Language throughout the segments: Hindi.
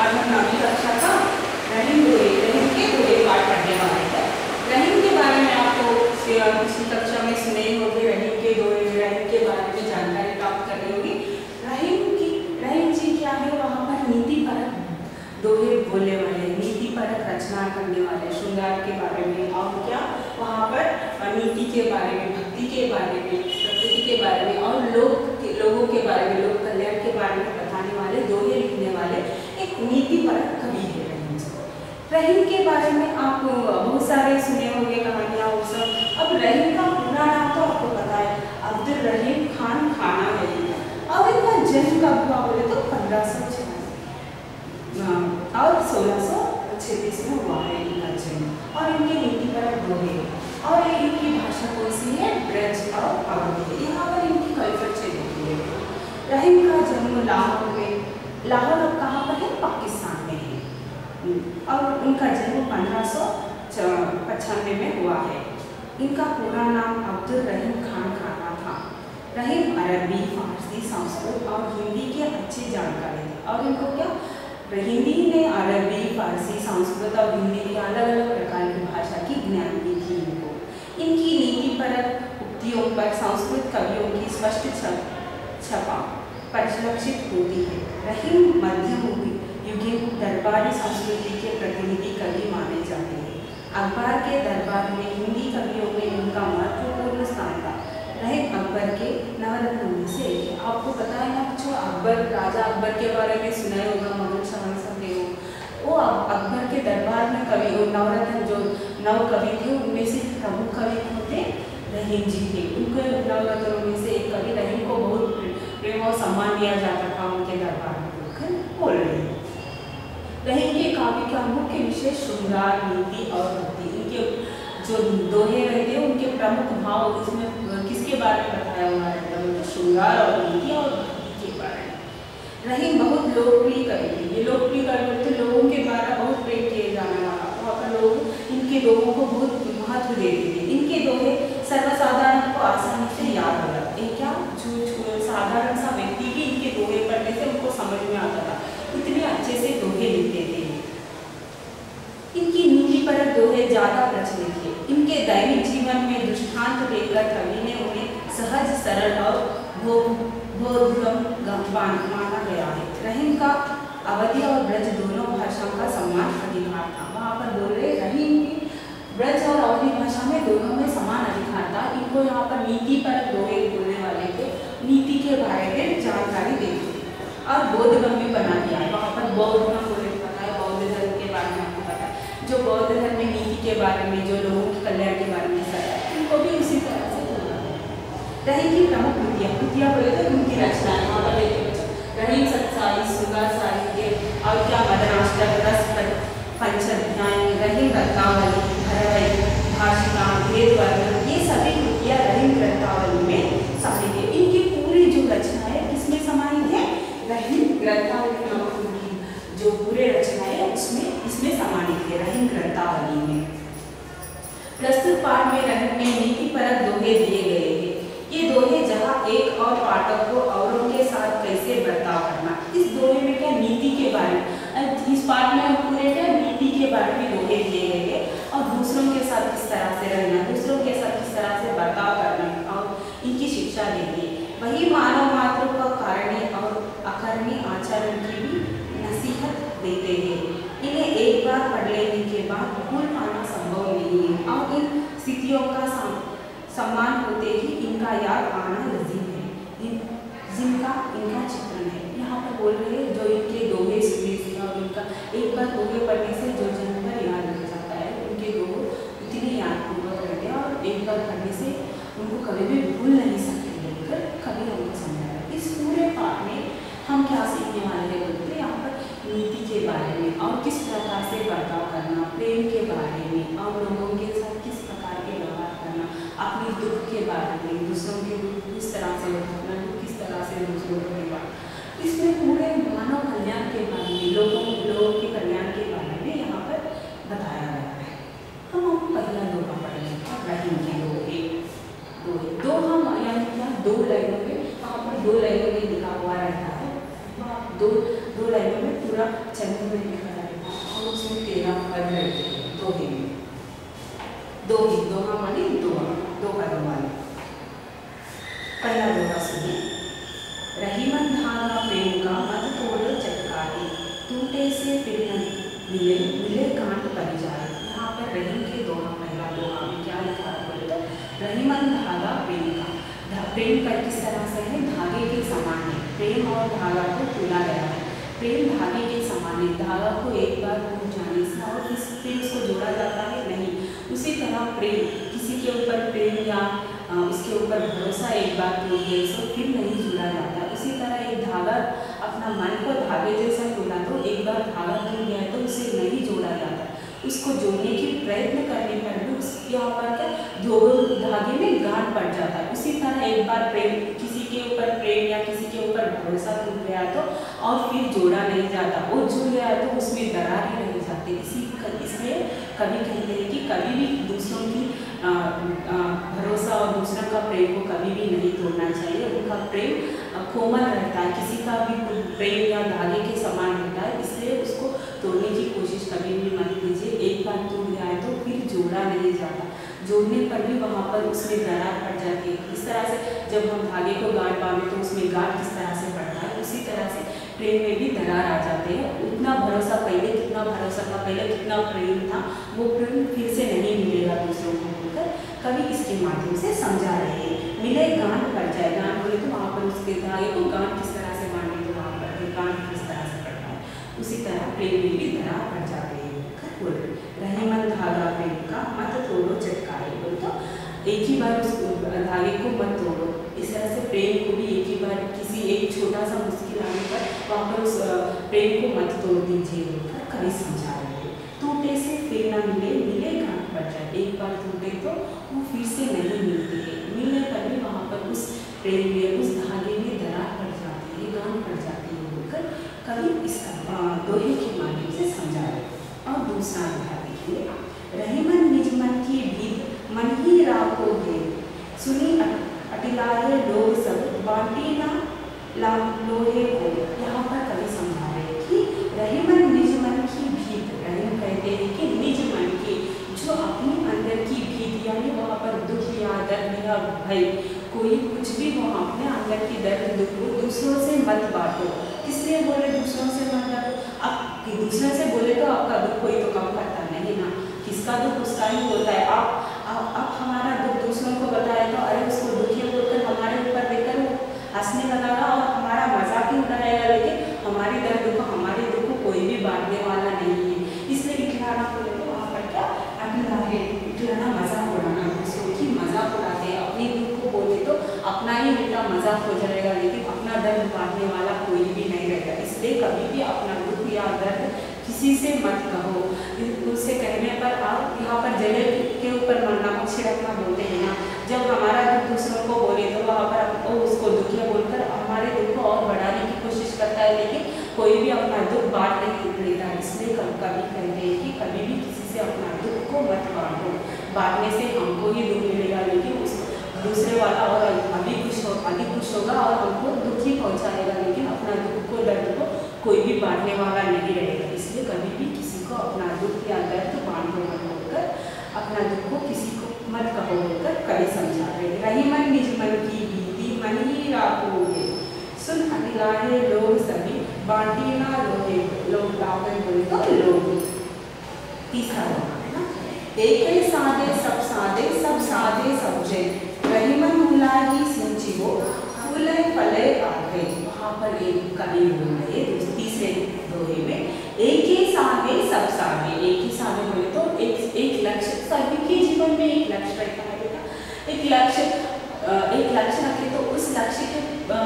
आज हम नौवीं कक्षा का रहीम के दोहे पाठ पढ़ने वाले हैं। रहीम के बारे में आपको पिछली कक्षा में सुने होंगे, रहीम के दोहे, रहीम के बारे में जानकारी प्राप्त करनी होगी। रहीम जी क्या है, वहाँ पर नीति परक दोहे बोलने वाले, नीति परक रचना करने वाले, श्रृंगार के बारे में और क्या वहाँ पर नीति के बारे में, भक्ति के बारे में, प्रकृति के बारे में और लोगों के बारे में, लोक कल्याण के बारे में बताने वाले, दोहे लिखने वाले एक नीति परक कवि है रहीम जी। रहीम के बारे में आप बहुत सारे सुने होंगे कहानियाँ वो सब। अब रहीम का पूरा नाम तो आपको पता है, अब्दुल रहीम खान खाना रहीम है। और इनका जन्म कब हुआ बोले तो 1536 और 1636 में हुआ है इनका जन्म। और इनके नीति परक दोहे और इनकी भाषा कौन सी है, ब्रज और अवधी। यहाँ पर इनकी कैफियत देखिए। रहीम का जन्म लाहौर में, लाहौर अब कहाँ पर है, पाकिस्तान में है। और उनका जन्म 1595 में हुआ है। इनका पूरा नाम अब्दुल रहीम खान खाना था। रहीम अरबी, फारसी, संस्कृत और हिंदी के अच्छी जानकारी थे। और इनको क्या, हिंदी ने अरबी, फारसी, संस्कृत और हिंदी के अलग अलग प्रकार की भाषा की ज्ञान भी थी इनको। इनकी नीति परक उक्तियों पर संस्कृत कवियों की स्पष्ट छपा परिलक्षित होती है। रहीम मध्यम युगीन दरबारी संस्कृति के प्रतिनिधि कवि माने जाते हैं। अकबर के दरबार में हिंदी कवियों में उनका महत्वपूर्ण स्थान था। रहीम अकबर के नवरत्नों में से एक है। आपको पता है ना, जो अकबर, राजा अकबर के बारे में सुना होगा, मुगल शासक थे वो अकबर के दरबार में कवि, नवरत्न जो नव कवि थे उनमें से प्रमुख कवि थे रहीम जी थे। उनके नवरत्नों में से एक कवि रहीम को बहुत प्रेम और सम्मान दिया जाता था उनके दरबार में। बोल रहे हैं रहीम के काव्य का मुख्य विषय श्रृंगार, नीति और भक्ति। इनके जो दोहे रहते हैं उनके प्रमुख भाव इसमें किसके बारे में बताया हुआ रहता है, तो श्रृंगार और नीति और भक्ति के बारे में। रहीम बहुत लोकप्रिय कवि थे। ये लोकप्रिय कवि थे, लोगों के द्वारा बहुत प्रेम किए जाने वाला। वहाँ पर लोग इनके दोहों को बहुत महत्व देते थे। इनके दोहे सर्वसाधारण को आसानी से याद हो जाते हैं। क्या जो साधारण सा व्यक्ति भी इनके दोहे पढ़ने से उनको समझ में आता था, इतने अच्छे से दोहे लिखते थे। इनकी नीति परक दोहे ज्यादा प्रचलित है। इनके दैनिक जीवन में दृष्टांत देकर कवि ने उन्हें सहज, सरल और बोधगम्य माना गया है। रहीम का अवधी और ब्रज दोनों भाषाओं का समान अधिकार था। वहाँ पर बोल रहे रहीम की ब्रज और अवधी भाषा में दोनों में समान अधिकार था। इनको यहाँ पर नीति परक दोहे बोलने वाले थे, नीति के बारे में जानकारी देते और बोधगम्य बना दिया है। वहाँ पर बौद्ध बोले पता है, बौद्ध धर्म के बारे में आपको पता है, जो बौद्ध धर्म में नीति के बारे में, जो लोगों के कल्याण के बारे में बताया, उनको भी उसी तरह से बोला है। रहीम की प्रमुख कृतियाँ बोले तो उनकी रचनाएं वहाँ पर रहीम सत्साई, श्रृंगार साहित्य और क्या मदनाष्टक, रस पंचाध्याय, रहीम रत्नावली, भरवई, भाषिका, भेदवर्णन, ये सभी कृतियाँ रहीम ग्रंथावली में शामिल है। इनकी पूरी जो रचना है किसमें समाहित है, रहीम ग्रंथावली नामक उनकी जो पूरे रचना है उसमें इसमें समाहित है, रहीम ग्रंथावली में। प्रस्तुत पाठ में रहीम में नीति परक दोहे दिए गए हैं। ये दोहे जहाँ एक और पाठक को औरों के साथ कैसे बर्ताव करना, इस दोहे में क्या नीति के बारे में, इस पाठ में पूरे क्या नीति के बारे में दोहे दिए गए हैं और दूसरों के साथ किस तरह से रहना, दूसरों के साथ किस तरह से बर्ताव करना और इनकी शिक्षा देती है। वही मानव मात्र का कारणी और अकर्णी आचरण की भी नसीहत देते हैं। इन्हें एक बार पढ़ लेने के बाद भूल पाना संभव नहीं है और इन स्थितियों का सम्मान होते ही इनका याद आना लजीम है, जिनका इनका चित्रण है। यहाँ पर बोल रहे हैं जो इनके दोहे सुने से और इनका एक बार दोहे पढ़ने से जो जन पर याद रह जाता है, उनके दोहे इतने यादपूर्वक रहते हैं और एक बार पढ़ने से उनको कभी भी भूल नहीं सकते, लेकर कभी हमको समझाया। इस पूरे पाठ में हम क्या सीखने वाले हैं बोलते हैं, यहाँ पर नीति के बारे में और किस प्रकार से बर्ताव करना, प्रेम के बारे में और लोगों के साथ किस प्रकार के व्यवहार करना, अपने दुख के बारे में, दूसरों के दुख किस तरह से अपना दुख किस तरह से दूसरों के बारे, इसमें पूरे मानव कल्याण के बारे में, लोगों के कल्याण के बारे में यहाँ पर बताया गया है। हम पहला दोहा पढ़ेंगे, रहीम के दो हम यानी क्या, दो लाइनों में, वहाँ पर दो लाइनों में लिखा हुआ रहता है, दो 2 लाइनों में पूरा छंद में लिखा रहेगा और उसमें 13 पद रहते हैं दोहे में। दोहा माने दो पदों वाले। पहला दोहा सुनिए। रहीमन धागा प्रेम का मत तोड़ो चटकारे, टूटे से फिर न मिले गांठ पड़ जाए। यहाँ पर रहीम के दोहा, पहला दोहा में क्या लिखा है बोले तो रहीमन धागा प्रेम का। प्रेम का किस तरह से है, धागे के समान है। प्रेम और धागा को तुला गया है। प्रेम धागे के समान है, धागा को एक बार टूट जाने से और फिर उसको जोड़ा जाता है नहीं। उसी तरह प्रेम, किसी के ऊपर प्रेम या उसके ऊपर भरोसा एक बार टूट गया तो फिर नहीं जुड़ा जाता। उसी तरह एक धागा, अपना मन को धागे जैसा तोला तो एक बार धागा टूट गया तो उसे नहीं जोड़ा जाता। उसको जोड़ने की प्रयत्न करने पर भी उस यहाँ पर क्या धागे में गांठ पड़ जाता है। उसी तरह एक बार प्रेम, किसी के ऊपर प्रेम या किसी के ऊपर भरोसा टूट गया तो और फिर जोड़ा नहीं जाता, वो जुड़ गया तो उसमें दरार ही रह जाती। इसलिए कभी कहते हैं कि कभी भी दूसरों की भरोसा और दूसरों का प्रेम को कभी भी नहीं तोड़ना चाहिए। उनका प्रेम कोमल रहता है, किसी का भी प्रेम या धागे के समान रहता है, इसलिए उसको तोड़ने की कोशिश कभी भी मत कीजिए। एक बार टूट गया है तो फिर जोड़ा नहीं जाता, जोड़ने पर भी वहाँ पर उसमें दरार पड़ जाती है। इस तरह से जब हम धागे को गांठ बांधे तो उसमें गांठ किस तरह से पड़ता है, उसी तरह से प्रेम में भी दरार आ जाते हैं। उतना भरोसा पहले कितना भरोसा था, पहले कितना प्रेम था, वो प्रेम फिर से नहीं मिलेगा दूसरों को बोलकर कभी इसके माध्यम से समझा रहे हैं। मिले गांठ पड़ जाए, गांठ बोले तो वहाँ पर उसके धागे को गांठ किस तरह से बांधे तो वहाँ पर गांठ किस तरह से पड़ता है, उसी तरह प्रेम में भी दरार पड़ जाती है बोल रहे। रहीमन धागा प्रेम का मत तोड़ो चटकारे, बोल तो एक ही बार उस धागे को मत तोड़ो। इस तरह से प्रेम को भी एक ही बार किसी एक छोटा सा मुश्किल आने पर वहाँ पर उस प्रेम को मत तोड़ दीजिए बोलकर कभी समझा रहे हैं। टूटे से फिर ना मिले गांठ पड़ जाए। एक बार टूटे तो वो फिर से नहीं मिलती है, मिलने पर भी वहाँ पर उस प्रेम में, उस धागे में दरार पड़ जाती है, गांठ पड़ जाती है बोलकर कभी इसका दोहे के माध्यम से समझा रहे। और दूसरा दोहा देखिए। रहीमन निज मन की भीत मन ही राखोगे, सुनी अटिलाए लोग सब बांटी ना लोहे को। यहाँ पर कभी समझा रहे कि रहीमन निज मन की भीत, रहीम कहते हैं कि निज मन की, जो अपने अंदर की भीत यानी वहाँ पर दुख या दर्द या भय, कोई कुछ भी हो अपने अंदर की दर्द दुख को दूसरों से मत बांटो। किसलिए बोले दूसरों से मत बांटो? अब दूसरों से बोले तो आपका दुख कोई तो कम करता नहीं ना, किसका दुख उसका ही होता है। आप हमारा दुख दूसरों को बताए तो अरे उसको दुखी बोलकर हमारे ऊपर देखकर वो हंसने लगेगा और हमारा मजाक ही उड़ाएगा, लेकिन हमारी दर्द को, हमारे दुख को कोई भी बांटने वाला नहीं है। इसलिए इठलाना बोले तो वहाँ पर क्या इठलाना मजाक उड़ाना, दूसरों की मजाक उड़ाते हैं। अपनी दुख को बोले तो अपना ही बेटा मजाक हो जाएगा, लेकिन अपना दर्द बांटने वाला कोई भी नहीं रहेगा। इसलिए कभी भी अपना दुख या दर्द किसी से मत कहो। उससे कहने पर आप यहाँ पर जले के ऊपर मरना को छिड़कना बोलते हैं ना, जब हमारा दुख दूसरों को बोले तो वहाँ पर उसको दुखिया बोलकर हमारे दुख को और बढ़ाने की कोशिश करता है, लेकिन कोई भी अपना दुख बांट नहीं लेता। इसलिए कभी कहते हैं कि कभी भी किसी से अपना दुख को मत बांटो, बांटने से हमको ही दुख मिलेगा, लेकिन उस दूसरे वाला और अधिक खुश होगा और हमको दुख ही पहुँचाएगा, लेकिन अपना दुख को, दर्द को कोई भी बांटने वाला नहीं रहेगा। इसलिए कभी भी किसी को अपना दुख या दर्द बांटो मत बोलकर, अपना दुख को किसी को मत कहो बोलकर कभी समझा रहे। रहीमन निज मन की भीति मन ही राखोगे, सुन अटिलाए लोग सभी बांटी ना लोहे। लोग लाओगे बोले तो लोग। तीसरा है ना, एक ही साधे सब साधे सब जय, रहीमन मुलाही सिंचिवो फूले फले आगे। वहाँ पर एक कवि बोल रहे तीसरे दोहे में, एक ही साधे सब साधे। एक ही साधे बोले तो एक लक्ष्य, सभी के जीवन में एक लक्ष्य रहता है बेटा। एक लक्ष्य रखे तो उस लक्ष्य के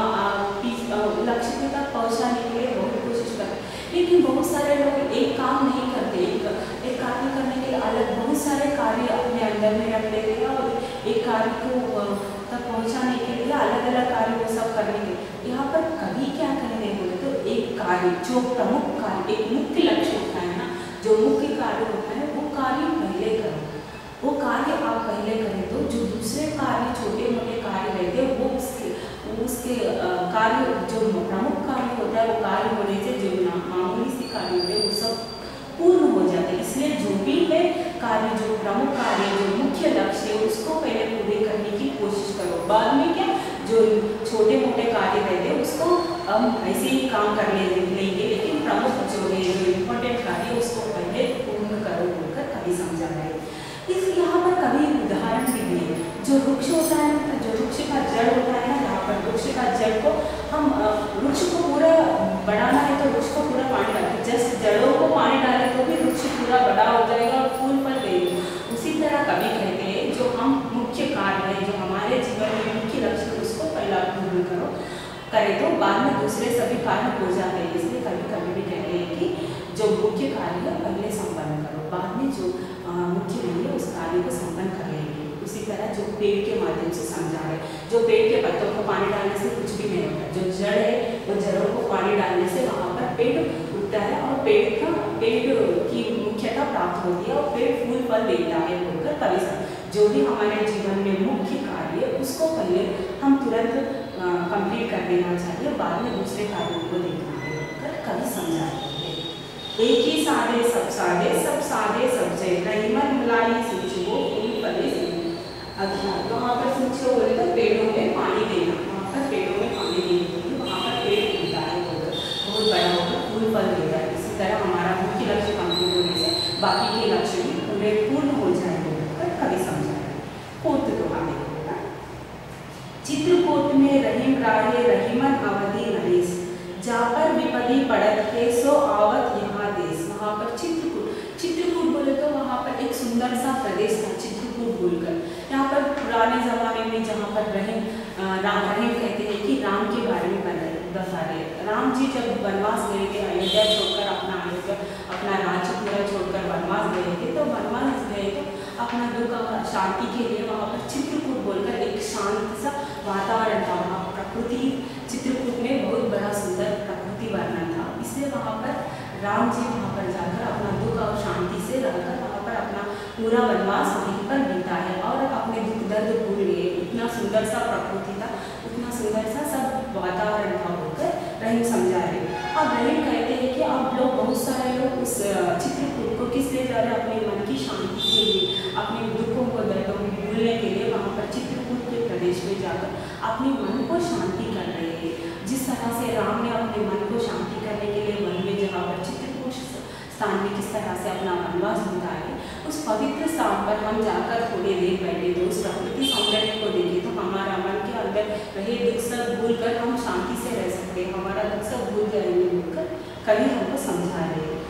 तक पहुँचाने के लिए बहुत कोशिश करते, लेकिन बहुत सारे लोग एक काम नहीं करते। एक कार्य करने के लिए अलग बहुत सारे कार्य अपने अंदर में रख लेते हैं और एक कार्य को तक पहुँचाने के लिए अलग अलग कार्य वो सब करने के। यहाँ पर कभी क्या करेंगे बोले तो एक कार्य जो प्रमुख कार्य, एक मुख्य लक्ष्य होता है ना, जो मुख्य कार्य होता है वो कार्य पहले करो। वो कार्य आप पहले करें तो जो दूसरे कार्य छोटे मोटे कार्य रहते हैं वो उसके कार्य जो प्रमुख कार्य होता है वो कार्य होने से जो कोशिश करो। बाद में क्या जो छोटे मोटे कार्य रहते हैं उसको हम ऐसे ही काम कर लेंगे, लेकिन प्रमुख जो है जो इम्पोर्टेंट कार्य उसको पहले पूर्ण करो बोलकर कवि समझा रहे हैं। इस यहाँ पर कभी उदाहरण भी दिए, जो वृक्ष होता है, जो वृक्ष का जड़ होता है ना, यहाँ पर वृक्ष का जड़ को हम वृक्ष को पूरा बढ़ाना है तो वृक्ष को पूरा पानी डालें, जस्ट जड़ों को पानी डालें तो भी वृक्ष पूरा बड़ा हो जाएगा और फूल फल देगा। उसी तरह कवि कहते हैं जो हम मुख्य कार्य है, जो हमारे जीवन में मुख्य लक्ष्य, उसको पहला पूर्ण करें तो बाद में दूसरे सभी कार्य हो जाते हैं। इसलिए कभी भी कहते हैं कि जो मुख्य कार्य है पहले संपन्न करो, बाद में जो मुख्य नहीं है उस कार्य को संपन्न कर लेंगे। उसी तरह जो पेड़ के माध्यम से समझा है, जो पेड़ के पत्तों को पानी डालने से कुछ भी नहीं होता, जो जड़ है वो जड़ों को पानी डालने से वहाँ पर पेड़ उगता है और पेड़ की मुख्यता प्राप्त होती है और पेड़ फूल फल देता है बोलकर कवि जो भी हमारे जीवन में मुख्य कार्य उसको पहले हम तुरंत कंप्लीट कर देना चाहिए, बाद में दूसरे कार्यों को देखना है बोलकर कवि समझा रहे हैं। एक ही सादे सब सादे सब जय रहीमन मुलाई सूचो फूल फले अज्ञान। तो वहाँ पर सूचो बोले तो पेड़ों में पानी देना, वहाँ पर पेड़ों में पानी देने के लिए वहाँ पर पेड़ उगता है बोलकर बहुत बड़ा होकर फूल फल देता है। इसी तरह हमारा मुख्य लक्ष्य कंप्लीट होने से बाकी के लक्ष्य भी पूरे पूर्ण हो जाएंगे बोलकर कवि समझा रहे हैं। कोट दोहा देखो, चित्रकूट में रहीम राहे रहीमन अवधि नरेश, जा पर विपदी पड़त है सो आवत यहाँ देश। वहाँ पर चित्रकूट बोले तो वहाँ पर एक सुंदर सा प्रदेश था चित्रकूट बोलकर। यहाँ पर पुराने जमाने में जहाँ पर रहीम कहते हैं कि राम के बारे में बता रहे। राम जी जब वनवास गए थे, अयोध्या छोड़कर अपना राज्य पूरा छोड़कर वनवास गए थे, तो वनवास गए तो अपना दुख और शांति के लिए वहाँ पर चित्रकूट बोलकर एक शांत सा वातावरण था। वहाँ प्रकृति चित्रकूट में बहुत बड़ा सुंदर प्रकृति वर्णन था, इसलिए वहाँ पर राम जी वहाँ पर जाकर अपना दुख और शांति से रहकर वहाँ पर अपना पूरा वनवास वहीं पर बीता है और अपने दुख दर्द भूल गए। इतना सुंदर सा प्रकृति था, उतना सुंदर सा सब वातावरण था बोलकर रहीम समझा रहे। अब रहीम कहते हैं कि अब लोग बहुत सारे लोग उस चित्रकूट को किस लिए जा रहे हैं, अपने मन की शांति के लिए, अपने दुखों को दर्दों को भूलने के लिए वहाँ पर चित्रकूट के प्रदेश में जाकर अपने मन को शांति कर रहे हैं। जिस तरह से राम ने अपने मन को शांति करने के लिए वन में जहाँ पर चित्रकूट स्थान में किस तरह से अपना वनवास बिताए, उस पवित्र स्थान पर हम जाकर थोड़ी देर बैठे तो उस प्रकृति सौंदर्य को देखें तो हमारा मन के अंदर रहे दुख सब भूल कर हम शांति से रह सकते हैं, हमारा दुख सब भूल जाएंगे बोलकर कवि हमको समझा रहे हैं।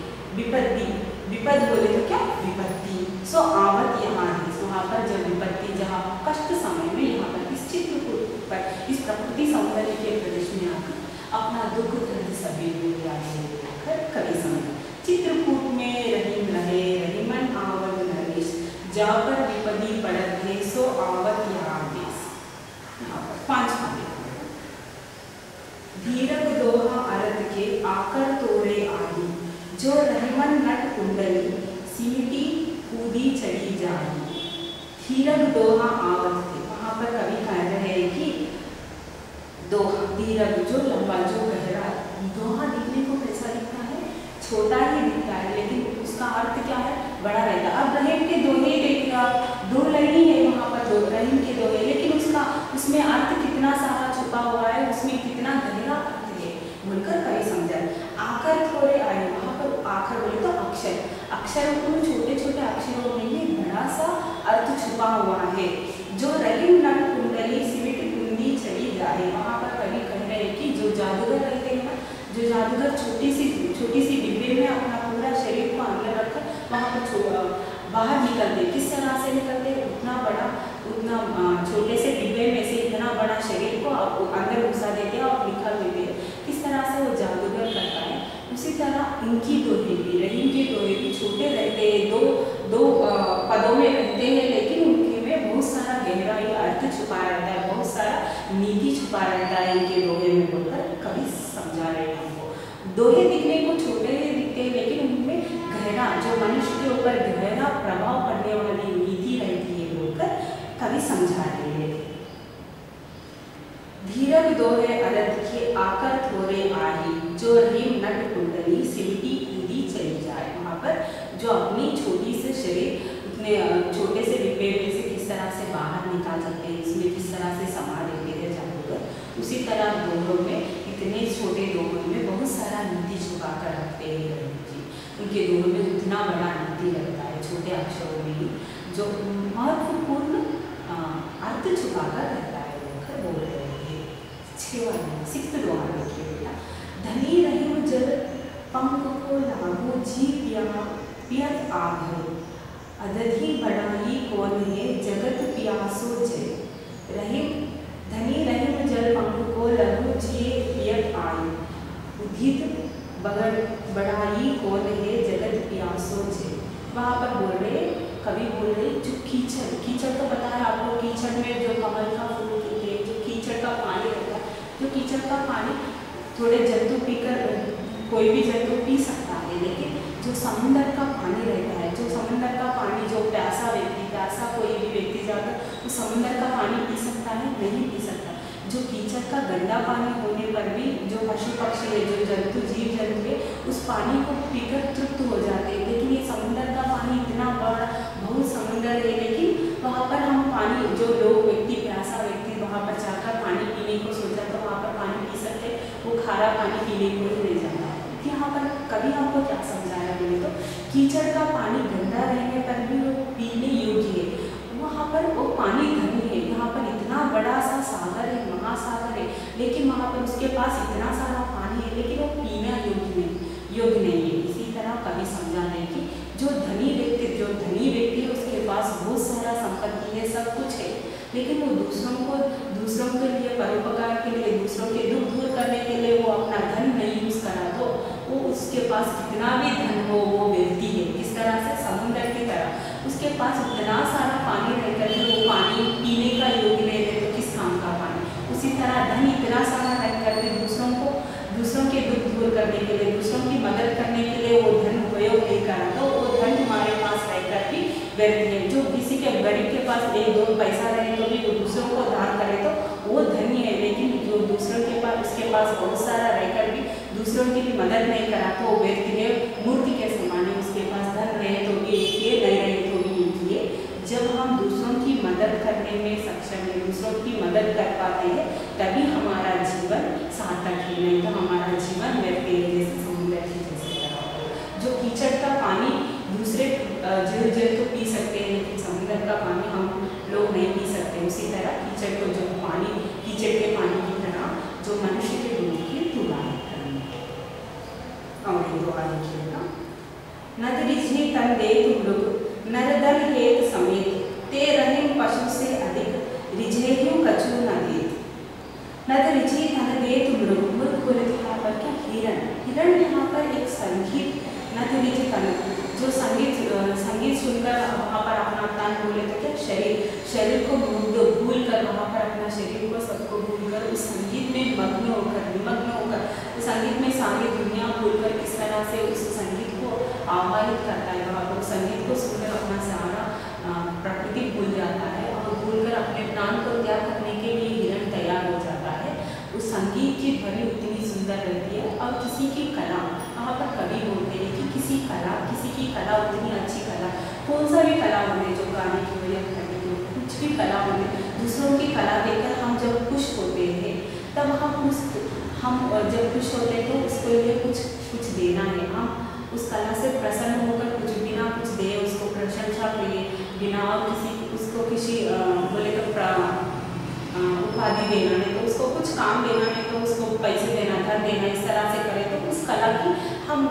विपद बोले तो क्या विपत्ति, सो आवत यहाँ है। वहाँ पर जब विपत्ति जहाँ कष्ट समय में यहाँ पर इस चित्रकूट पर इस प्रकृति सौंदर्य के प्रदेश में आकर अपना दुख दर्द सभी भूल जाए कवि समझा। चित्रकूट में रहीम रहे रहीमन आवत नरेश, जा पर विपदी पड़त है सो आवत यहाँ देश। यहाँ पर 5 धीरक दोहा अर्थ के आकर तोरे आही, जो रहीमन नट कुंडली सीटी कूदी चढ़ी जाई। धीरक दोहा आवत थे, वहाँ पर कवि कह रहे हैं कि दोहा धीरक जो लंबा जो गहरा, दोहा दिखने को कैसा दिखता है, छोटा ही दिखता है, लेकिन उसका अर्थ क्या है, बड़ा रहता है। अब रहीम के दोहे देखिएगा, 2 लाइन है वहाँ पर रहीम के दोहे, लेकिन उसमें अर्थ कितना सारा छुपा हुआ है, उसमें कितना गहरा अर्थ है बोलकर कवि समझाए। आकर थोड़े आए, वहाँ पर आकर बोले तो अक्षर उन छोटे छोटे अक्षरों में ही बड़ा सा अर्थ छुपा हुआ है। जो रहीम नट कुंडली सिमिट कुंदी चली जाए, वहाँ पर कवि कह रहे हैं कि जो जादूगर रहते हैं ना, जो जादूगर छोटी सी डिब्बे में अपना पूरा शरीर को अंदर रखकर वहाँ पर बाहर निकलते, किस तरह से निकलते, उतना छोटे से डिब्बे में से इतना बड़ा शरीर को अंदर घुसा देते हैं और निकाल देते हैं, किस तरह से वो जादूगर करता है। उसी तरह इनकी दोहे भी, रहीम के दोहे भी छोटे रहते हैं, दो पदों में रहते हैं, लेकिन उनके में बहुत सारा गहराई अर्थ छुपा रहता है, बहुत सारा नीति छुपा रहता है इनके दोहे में बोलकर कवि समझा रहे हैं हमको। दोहे दिखने को छोटे ही दिखते हैं, लेकिन उनमें गहरा, जो मनुष्य के ऊपर गहरा प्रभाव पड़ने वाली नीति रहती है बोलकर कवि समझा रहे हैं। धीरक दोहे अर्थ के आकर थोड़े आही, जो रहीम नट कुंडली सिमटी कूदी चली जाए। वहाँ पर जो अपनी छोटी से शरीर उतने छोटे से डिब्बे में से किस तरह से बाहर निकाल सकते हैं, इसमें किस तरह से समा देते हैं जादूगर, उसी तरह दोनों में इतने छोटे दोनों में बहुत सारा नीति छुपा कर रखते हैं गणेश जी। उनके दोनों में उतना बड़ा नीति रहता है छोटे अक्षरों में ही, जो महत्वपूर्ण अर्थ छुपा कर रहता है, बोलकर बोल रहे हैं। 6 वाला 6th दोहा देखिए बेटा, धनी रही जल पंख को लागू जी पियत आघो, अदधि बढ़ाई कौन है जगत पियासो जय। रहीम धनी रहीम जल पंख को लघु जी पियत आयु, उदित बढ़ाई कौन है जगत पियासो जय। वहाँ पर बोल रहे कवि बोल रहे जो कीचड़ तो पता है आपको, कीचड़ में जो कमल का फूल के जो कीचड़ का पानी रहता है, जो कीचड़ का पानी थोड़े जंतु पीकर कोई भी जंतु पी सकता है, लेकिन जो समुंदर का पानी रहता है, जो समुंदर का पानी जो प्यासा कोई भी व्यक्ति जाकर उस समुंदर का पानी पी सकता है, नहीं पी सकता। जो कीचड़ का गंदा पानी होने पर भी जो पशु पक्षी है, जो जंतु जीव जंतु है, उस पानी को पीकर तृप्त हो जाते हैं। लेकिन ये समुंदर का पानी इतना बड़ा बहुत समुंदर है, लेकिन वहाँ पर हम पानी जो लोग व्यक्ति प्यासा व्यक्ति वहाँ पर जाकर पानी पीने को सोचा तो वहाँ पर पानी पी सकते, वो खारा पानी पीने को ही नहीं जाता है। यहाँ पर कभी हमको क्या समझाया बोले तो कीचड़ का पानी गंदा रहने पर भी वो पीने योग्य है, वहाँ पर वो पानी धनी है। यहाँ पर इतना बड़ा सा सागर है, महासागर है, लेकिन वहाँ पर उसके पास इतना सारा पानी है, लेकिन वो पीना योग्य नहीं है। इसी तरह कभी समझा है कि जो धनी व्यक्ति है उसके पास बहुत सारा संपत्ति है, सब कुछ है, लेकिन वो दूसरों के लिए परोपकार के लिए, दूसरों के दुख दूर करने के लिए वो अपना धन नहीं यूज करा तो वो उसके पास कितना भी धन हो वो व्यक्ति है किस तरह से समुद्र की तरह उसके पास इतना सारा पानी रहकर भी वो पानी पीने का योग्य नहीं है, तो किस काम का पानी। उसी तरह धन इतना सारा रहकर भी दूसरों के दुख दूर करने के लिए, दूसरों की मदद करने के लिए वो धन उपयोग नहीं करा तो वो धन हमारे पास रहकर भी व्यर्थ है। जो किसी के गरीब के पास 1-2 पैसा रहे तो भी वो दूसरों को दान करे तो वो धन्य है, लेकिन जो दूसरों के पास उसके पास बहुत सारा रहकर भी दूसरों की भी मदद नहीं करा तो वो व्यर्थ है। मूर्ति के समान है, उसके पास धन रहे तो भी एक ही, नहीं रहे तो भी एक ही है। जब हम दूसरों की मदद करने में सक्षम है, दूसरों की मदद कर पाते हैं, तभी हमारा जीवन सार्थक है, नहीं तो हमारा जीवन व्यर्थ है। जैसे समुद्र की जैसे जो कीचड़ का पानी दूसरे जीव जंतु पी सकते हैं, लेकिन समुद्र का पानी हम लोग नहीं पी सकते। उसी तरह कीचड़ के पानी की तरह जो मनुष्य के गुण की तुलना करनी और दुआ लिखिएगा। नद रिझे तन दे तुम नरदल हेत समेत, ते रहे पशु से अधिक रिझे क्यों कछु न दे। नद रिझे तन दे तुम लोग बोले थे यहाँ पर क्या हिरण यहाँ पर एक संगीत नद रिझे तन जो संगीत सुनकर वहाँ पर अपना तन बोले तो क्या शरीर को भूल कर वहाँ पर अपना शरीर को सबको भूल कर उस संगीत में निमग्न होकर उस संगीत में सारी दुनिया भूल कर किस तरह से उस संगीत को आह्वानित करता है। वहाँ पर संगीत को सुनकर अपना सारा प्रकृति भूल जाता है और भूल कर अपने प्राण को त्याग करने के लिए हिरण तैयार हो जाता है। उस संगीत की ध्वनि उतनी सुंदर रहती है और किसी की कला, वहाँ पर कवि बोलते हैं कि किसी की कला उतनी अच्छी कला, कौन सा भी कला होने जो गाने की हो या करने की हो, कुछ भी कला होने, दूसरों की कला देखकर हम जब खुश होते हैं तब हम जब खुश होते हैं तो उसके लिए कुछ देना है। हम उस कला से प्रसन्न होकर कुछ बिना कुछ दे उसको प्रशंसा करिए, बिना और किसी बोले तो उपाधि देना नहीं तो उसको कुछ काम देना नहीं तो उसको पैसे देना, धन देना, इस तरह से करें तो उस कला की हम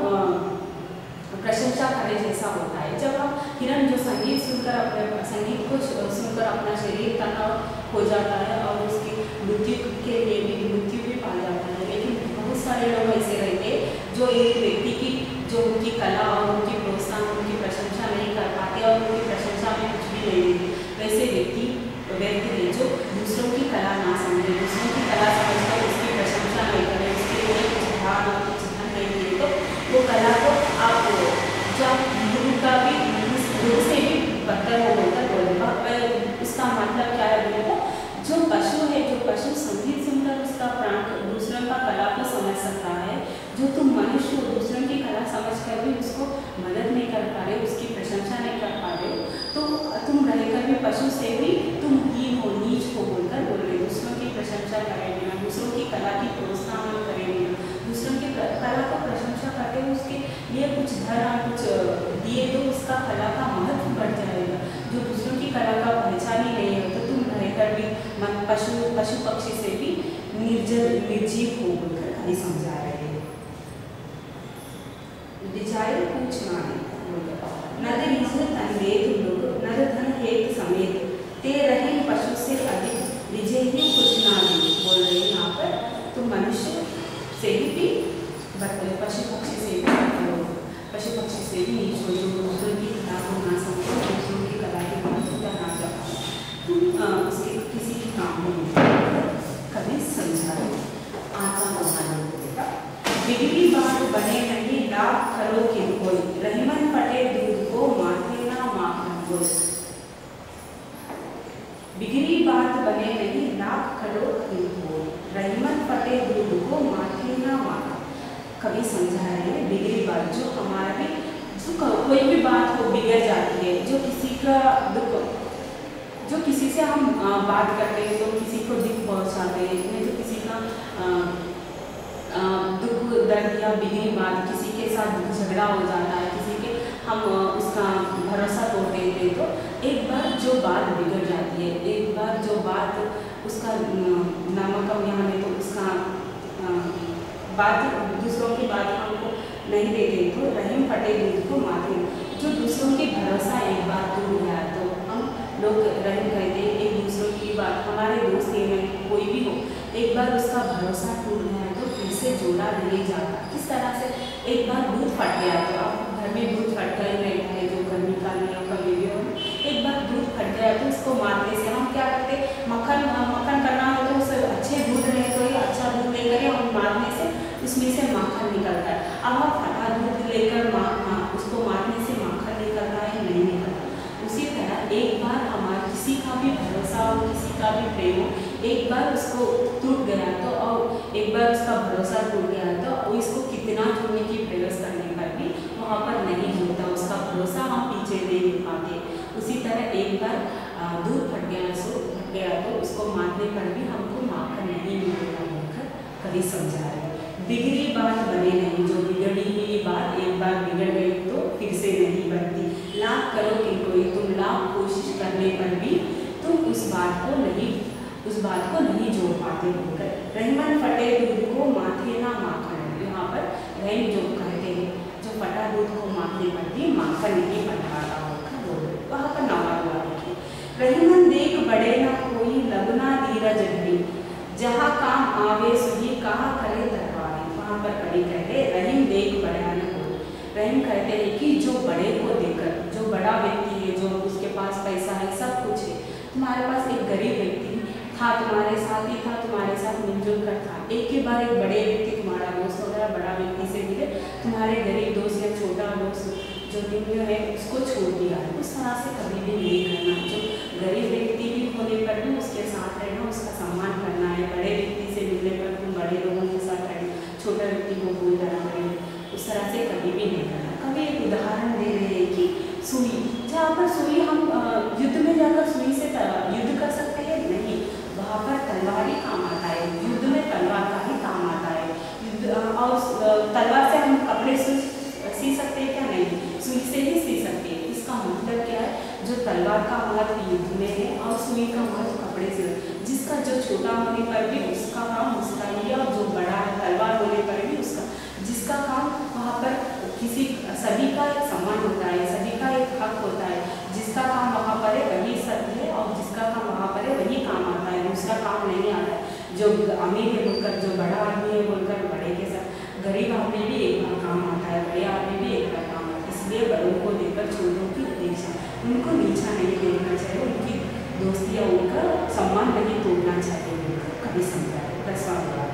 प्रशंसा करें जैसा होता है। जब हम हिरण जो संगीत सुनकर अपना शरीर तनाव हो जाता है और उसकी मृत्यु भी पा जाता है। लेकिन बहुत सारे लोग ऐसे रहते हैं जो एक व्यक्ति की जो उनकी कला और उनकी प्रोत्साहन उनकी प्रशंसा नहीं कर पाते और उनकी प्रशंसा में कुछ भी नहीं देते। वैसे व्यक्ति है जो दूसरों की कला ना समझे, दूसरों की कला समझकर उसकी प्रशंसा नहीं करे, उसके लिए कुछ भाव और कुछ धन नहीं दे तो वो कला को आप जब गुरु का भी गुरु से भी बदतर होकर उसका मतलब क्या है बोले तो जो पशु संगीत सुनकर उसका प्राण दूसरों का कला को समझ सकता है, जो तुम मनुष्य हो दूसरों की कला समझ कर भी उसको मदद नहीं कर पा रहे, उसकी प्रशंसा नहीं कर पा रहे हो, तो तुम रहकर भी पशु से भी पशु पक्षी से भी निर्जीव हो बोलकर कवि समझा रहे हैं। डिजायर पूछना नद निज तन देत लोग नद धन हेत समेत ते रहे पशु से अधिक विजय ही कुछ ना बोल रहे हैं यहाँ पर। तो मनुष्य से भी पशु पक्षी से भी पशु पक्षी से भी नीच हो, जो दूसरों की कला को ना समझो, दूसरों की कला के बात ना जाओ, उसके किसी भी काम में कभी समझा आत्मा देगा। बिगड़ी बात बने नहीं लाभ करो कि कोई रहीमन फटे दूध को माथे ना माखन कोई। बिगड़ी बात बने नहीं लाभ करो कि कोई रहीमन फटे दूध को माथे ना माखन। कभी समझा रहे हैं बिगड़ी बात, जो हमारा भी कोई भी बात हो बिगड़ जाती है, जो किसी का दुख, जो किसी से हम बात करते हैं तो किसी को दुख पहुंचाते हैं, जो किसी का दुख दर्द या बिगड़ी बात, किसी के साथ झगड़ा हो जाता है, किसी के हम उसका भरोसा तोड़ देते हैं, तो एक बार जो बात बिगड़ जाती है, एक बार जो बात उसका नमक यहाँ में तो उसका बात दूसरों की बात हमको नहीं देते तो रहीम फटे दूध को माथे। जो दूसरों की भरोसा एक बार टूट गया तो हम लोग रहीम कहते हैं एक दूसरों की बात। हमारे दोस्त में कोई भी हो, एक बार उसका भरोसा टूट गया तो फिर से जोड़ा नहीं जाता। किस तरह से एक बार दूध फट गया तो आप घर में दूध फट गए रहता है, जो गर्मी का नियम का वीडियो है, एक बार दूध फट गया तो उसको मारने से हम क्या करते, मक्खन करना हो तो उसे अच्छे दूध रहे तो अच्छा दूध लेकर हम मारने से उसमें से माखन निकलता है। अब आप फटा दूध लेकर उसको मारने से माखन निकलता है, नहीं निकलता। उसी तरह एक बार हमारा किसी का भी भरोसा हो, किसी का भी प्रेम हो, एक बार उसको टूट गया तो और एक बार उसका भरोसा टूट गया तो इसको कितना जोड़ने की प्रयास करने पर भी वहाँ पर नहीं होता, उसका भरोसा हम पीछे नहीं पाते। उसी तरह एक बार दूध फट गया तो उसको मारने पर भी हमको माखन नहीं मिलेगा बोलकर कभी समझा रहे। बिगड़ी बात बने नहीं, जो बिगड़ी हुई बात एक बार बिगड़ गई तो फिर से नहीं बनती। लाख करो कि कोई तुम लाख कोशिश करने पर भी तुम उस बात को नहीं जोड़ पाते बोलकर। रहीमन फटे दूध को माथे ना माखन, यहाँ पर रहीम जो कहते हैं जो फटा दूध को माथे पर भी माखन नहीं बन पाता बोलकर बोल रहे। वहाँ पर नवा हुआ देखिए, रहीमन देख बड़े ना कोई लगना धीरज ढरी, जहाँ काम आवे सुही कहा करे दरबारी। वहाँ पर कवि कहते रहीम देख बड़ा न कोई। रहीम कहते हैं कि जो बड़े को देखकर, जो बड़ा व्यक्ति है, जो उसके पास पैसा है, सब कुछ है, तुम्हारे पास एक गरीब व्यक्ति था, तुम्हारे साथ ही था, तुम्हारे साथ मिलजुल कर था, एक के बार एक बड़े व्यक्ति तुम्हारा दोस्त हो गया, बड़ा व्यक्ति से मिले, तुम्हारे गरीब दोस्त या छोटा दोस्त जो निम्न है उसको छोड़ दिया। उस तरह से कभी भी नहीं करना। जो गरीब व्यक्ति भी होने पर भी उसके साथ रहना, उसका सम्मान करना है। बड़े व्यक्ति से मिलने पर तुम बड़े लोगों के साथ रहना, छोटा व्यक्ति को भूल जाना पड़ेगा, उस तरह से कभी भी नहीं करना। कभी एक उदाहरण दे रहे हैं कि सुई, जहाँ पर सुई हम युद्ध में जाकर सुई से युद्ध कर सकते हैं, नहीं, वहाँ पर तलवार ही काम आता है। युद्ध में तलवार का ही काम आता है। और तलवार से हम कपड़े सी सकते हैं क्या? नहीं, सुई से ही सी सकते हैं। इसका मतलब क्या है, जो तलवार का महत्व युद्ध में है और सुई का महत्व कपड़े से, जिसका जो छोटा होने पर भी उसका काम उसका ही है, और जो बड़ा है तलवार होने पर भी उसका, जिसका काम वहाँ पर किसी सभी का एक सम्मान होता है, सभी का एक हक होता है। जिसका काम वहाँ पर है वही सत्य है, और जिसका काम वहाँ पर है वही काम आता है, दूसरा काम नहीं आता है। जो अमीर है बोलकर, जो बड़ा आदमी है बोलकर बड़े के साथ गरीब आदमी भी एक बार काम आता है, बड़े आदमी भी एक बार काम आता है। इसलिए बड़ों को देखकर छोटों की अपेक्षा, उनको नीचा नहीं देखना चाहिए, उनकी दोस्ती या उनका सम्मान नहीं तोड़ना चाहिए। कभी समझा है। 10वां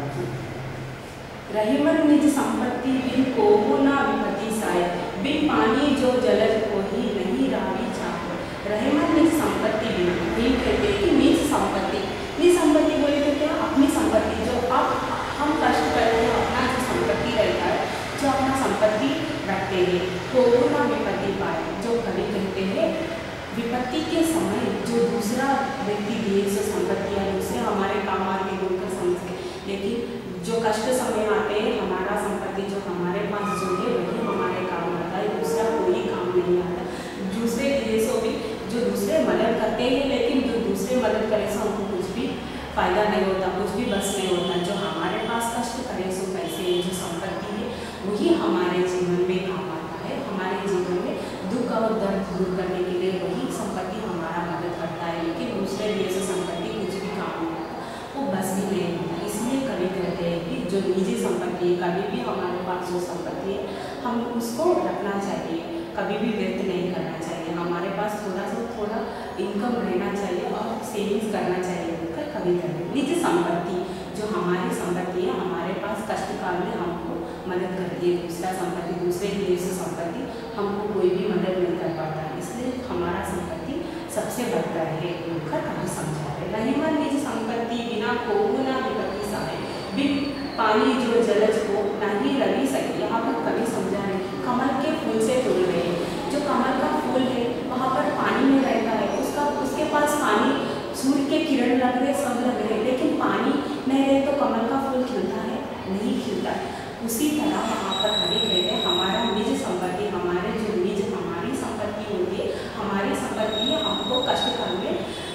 रहीमन निज संपत्ति बिन कोहु ना विपत्ति साय, बिन पानी जो जलज को ही नहीं रावी चाहो। रहीमन निज संपत्ति बिन, ये कहते हैं कि निज संपत्ति, निज संपत्ति बोले तो क्या, अपनी संपत्ति जो अब हम कष्ट करते हैं, अपना जो संपत्ति रहता है, जो अपना संपत्ति रखते हैं, कोहु ना विपत्ति पाए। जो कवि कहते हैं विपत्ति के समय जो दूसरा व्यक्ति दिए सो संपत्ति या दूसरे हमारे काम आते बोलकर समझते, लेकिन जो कष्ट समय आते हैं हमारा संपत्ति जो हमारे पास जो है वही हमारे काम आता है, दूसरा कोई काम नहीं आता। दूसरे देशों भी जो दूसरे मदद करते हैं, लेकिन जो दूसरे मदद करे से हमको कुछ भी फायदा नहीं होता, कुछ भी बस नहीं होता। जो हमारे पास कष्ट करे सो कैसे, जो संपत्ति है वही हमारे जीवन में काम आता है। हमारे जीवन में दुख और दर्द दूर करने के लिए वही संपत्ति हमारा मदद करता है। लेकिन दूसरे लिए से संपत्ति कुछ भी काम नहीं आता, वो बस भी नहीं होता। इसलिए कभी कहते हैं कि जो निजी संपत्ति है, कभी भी हमारे पास जो संपत्ति है हम उसको रखना चाहिए, कभी भी व्यर्थ नहीं करना चाहिए। हमारे पास थोड़ा से थोड़ा इनकम रहना चाहिए और सेविंग्स करना चाहिए, कभी कभी निजी संपत्ति जो हमारी संपत्ति है हमारे पास कष्ट काल में हमको मदद करती है। दूसरा संपत्ति, दूसरे की जैसे संपत्ति हमको कोई भी मदद नहीं कर पाता, इसलिए हमारा संपत्ति सबसे बढ़कर है बोलकर कभी समझा रहे। रहीमन निज संपत्ति बिना खोऊ ना विपत्ति सहाय, बिन पानी जो जलज को नहीं रवि सके। यहाँ पर कभी समझा रहे कमल के फूल से तुल रहे, जो कमल का फूल है वहाँ पर पानी में रहता है, उसके पास पानी, सूर्य के किरण लग रहे, सब लग रहे, लेकिन पानी नहीं रहे तो कमल का फूल खिलता है? नहीं खिलता। उसी तरह वहाँ पर कभी कहते हैं हमारा निज संपत्ति, हमारे जो निज हमारी संपत्ति होती है, हमारी संपत्ति हमको कष्ट काल में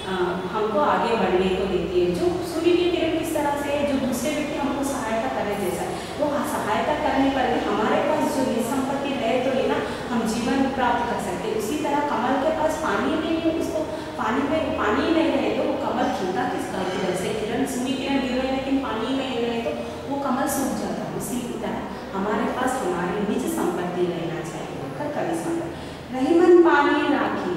हमको आगे बढ़ने को देती है। जो सूर्य की किरण किस तरह से, जो दूसरे व्यक्ति हमको सहायता करे जैसा, वो सहायता करने पर भी हमारे पास जो निज संपत्ति है तो ये ना हम जीवन प्राप्त कर सकते हैं। उसी तरह कमल के पास पानी नहीं है, उसको पानी में पानी नहीं रहे तो वो कमल खिलता किसका? किरण से, किरण सूर्य किरण गिर रहे लेकिन पानी नहीं रहे तो वो कमल सूख जाता। उसी तरह हमारे पास हमारी निज संपत्ति रहना चाहिए। कभी संपत्ति रहीमन पानी राखिए,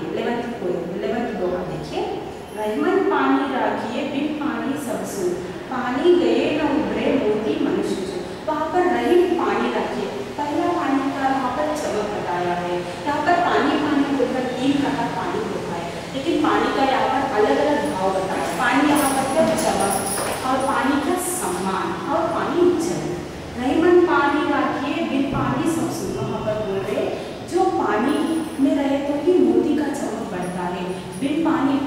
11th दोहा देखिए, रहीमन पानी राखिए बिन पानी सब सूर, पानी गए न उभरे मोती मनुष्य जो। वहाँ पर रहीम पानी रखिए, पहला पानी का वहाँ पर चमक बताया है। यहाँ पर पानी पानी बोलकर 3 प्रकार पानी होता है, लेकिन पानी का यहाँ पर अलग अलग भाव बताया। पानी यहाँ पर क्या? चमक, और पानी का सम्मान, और पानी जल। रहीमन पानी राखिए बिन पानी सब सूर, वहाँ पर बोल रहे जो पानी में रहे तो ही मोती का चमक बढ़ता है। बिन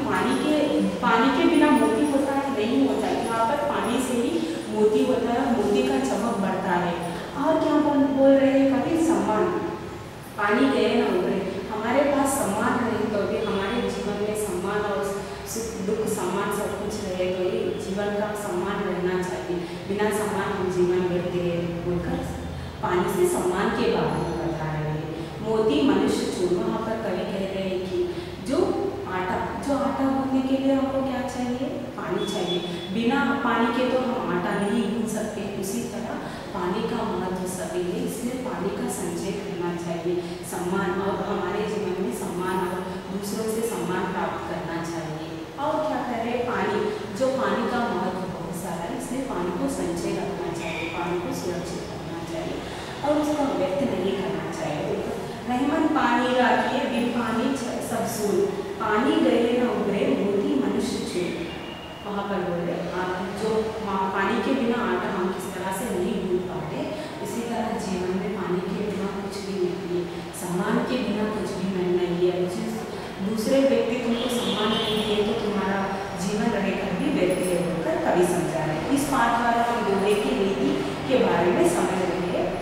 पानी के बिना मोती होता है? नहीं होता है। यहाँ पर पानी से ही मोती होता है, मोती का चमक बढ़ता है। और क्या बोल रहे हैं? कभी सम्मान, पानी गए ना उभरे, हमारे पास सम्मान रहे तो भी हमारे जीवन में सम्मान और सुख दुख सम्मान सब कुछ रहे तो ये जीवन का सम्मान रहना चाहिए। बिना सम्मान हम जीवन व्यतीत हैं बोलकर पानी से सम्मान के बारे में बता रहे हैं। मोती मनुष्य चूर, वहाँ पर कवि कह रहे हैं कि जो आटा गूंथने के लिए हमको क्या चाहिए? पानी चाहिए। बिना पानी के तो हम आटा नहीं गूंथ सकते। उसी तरह पानी का महत्व सभी है, इसलिए पानी का संचय करना चाहिए। सम्मान, और हमारे जीवन में सम्मान और दूसरों से सम्मान प्राप्त करना चाहिए। और क्या कर रहे हैं? पानी, जो पानी का महत्व बहुत सारा है, इसलिए पानी को संचय रखना चाहिए, पानी को सुरक्षित रखना चाहिए और उसका व्यर्थ नहीं करना चाहिए। रहीमन पानी राखिए बिन पानी सब सूर, पानी गए न उभरे मोती मनुष्य चूर। वहाँ पर बोल रहे जो पानी के बिना आटा हम किस तरह से नहीं गूंथ पाते, इसी तरह जीवन में पानी के बिना कुछ भी नहीं है, सम्मान के बिना कुछ भी नहीं है। दूसरे व्यक्ति तुमको सम्मान नहीं दिए तो तुम्हारा जीवन रहकर भी व्यर्थ है बोलकर कभी समझा रहे। इस पाठ द्वारा हम दोहे की नीति के बारे में समझ रहे हैं।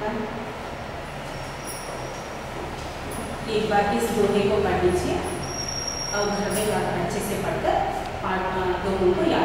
एक बार इस दोहे को पढ़ लीजिए और घर में जाकर अच्छे से पढ़कर दोनों को याद